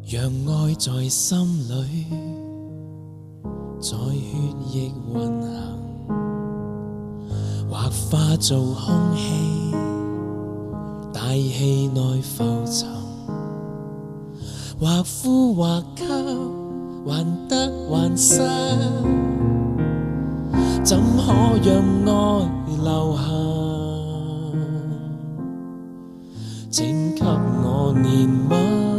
讓愛在心裏，在血液運行，或化做空氣，大氣內浮沉，或呼或吸，還得還失，怎可讓愛留下？請給我憐憫。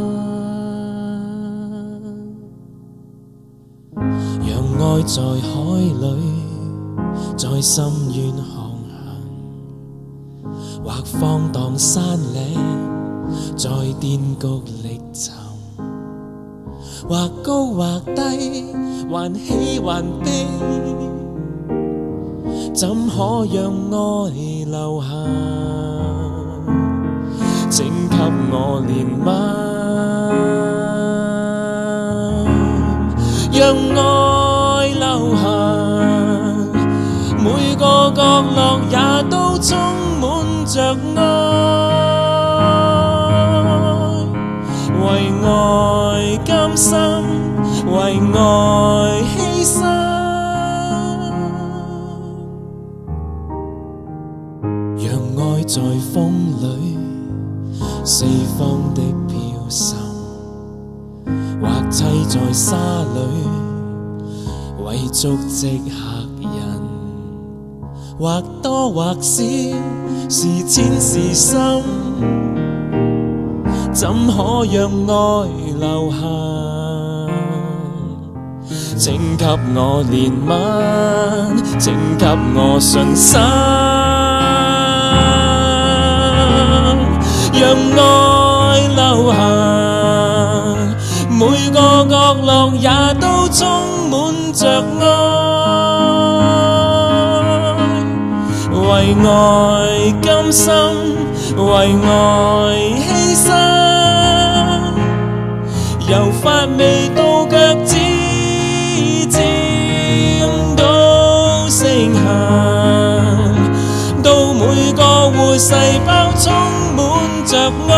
讓愛在海裏，在深淵航行，或放蕩山嶺，在顛谷歷尋，或高或低，還喜還悲，怎可讓愛留下？請給我憐憫，讓愛留下，每個角落也都充滿着愛，為愛甘心，為愛犧牲，讓愛在風裏，四方的飄滲，或棲在沙裏，為足跡嚇人，或多或少，是淺是深，怎可讓愛留下？請給我憐憫，請給我信心，讓愛留下，每個角落也都充滿着愛，為愛甘心，為愛犧牲，由髮尾到腳趾，漸到成行，到每個活細胞充滿着愛，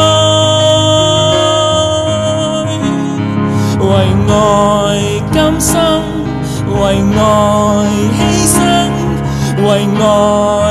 為愛甘心，為愛犧牲，為愛